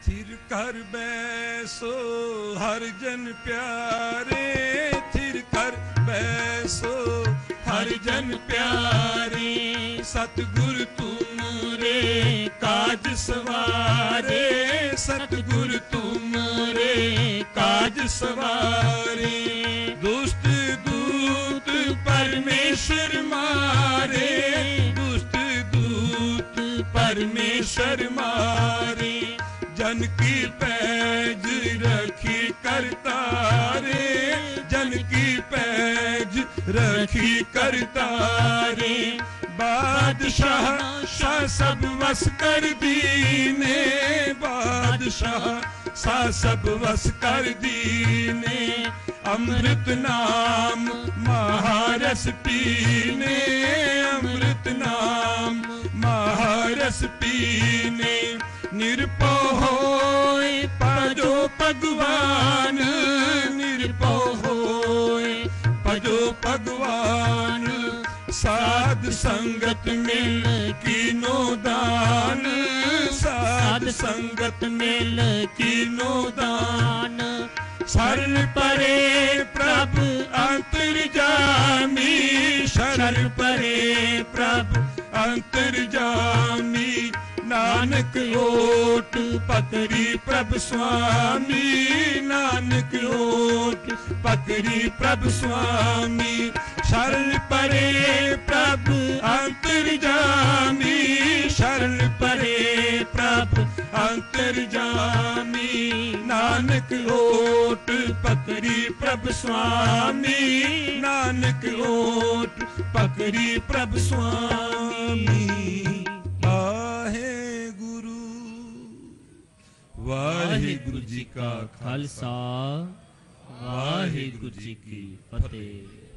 थिर कर बैसो हर जन प्यारे, थिर कर बैसो हर जन प्यारे। सतगुर तुमरे काज सवारे, सतगुर तुमरे काज सवारे। दुष्ट दूत परमेश्वर मारे, दुष्ट दूत परमेश्वर मारे। जन की पैज रखी करतारे, जन की पैज रखी करतारे। बादशाह शाह सब वस कर दीने, बादशाह शाह सब वस कर दीने। अमृत नाम महारस पीने, अमृत नाम महारस पीने। निरपो होए भजो भगवान, निरपो होए भजो भगवान। साध संगत मिल कीनो दान, साध संगत मिल कीनो दान। शरण परे प्रभु अंतर्जामी, शरण परे प्रभु अंतर्जामी। नानक ओट पकड़ी प्रभु स्वामी, नानक ओट पकड़ी प्रभु स्वामी। शरण परे प्रभु अंतर्जामी, शरण परे प्रभु अंतर्जामी। नानक ओट पकड़ी प्रभु स्वामी, नानक ओट पकड़ी प्रभु स्वामी। वाहिगुरु जी का खालसा, वाहिगुरु जी की फतेह।